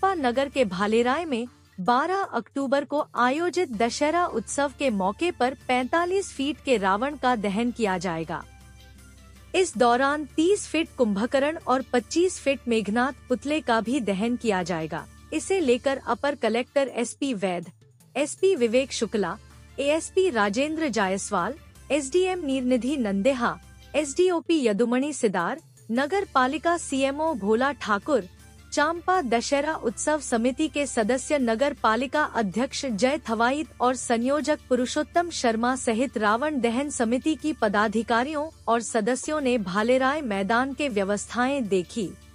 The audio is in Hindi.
चांपा नगर के भालेराय में 12 अक्टूबर को आयोजित दशहरा उत्सव के मौके पर 45 फीट के रावण का दहन किया जाएगा। इस दौरान 30 फीट कुंभकर्ण और 25 फीट मेघनाथ पुतले का भी दहन किया जाएगा। इसे लेकर upper collector SP Vaid, SP Vivek Shukla, ASP Rajendra Jaiswal, SDM Neernidhi Nandeha, SDOP Yadumani Sidar, नगर पालिका सीएमओ भोला ठाकुर, चांपा दशहरा उत्सव समिति के सदस्य, नगर पालिका अध्यक्ष जय थवाईत और संयोजक पुरुषोत्तम शर्मा सहित रावण दहन समिति की पदाधिकारियों और सदस्यों ने भालेराय मैदान के व्यवस्थाएं देखी।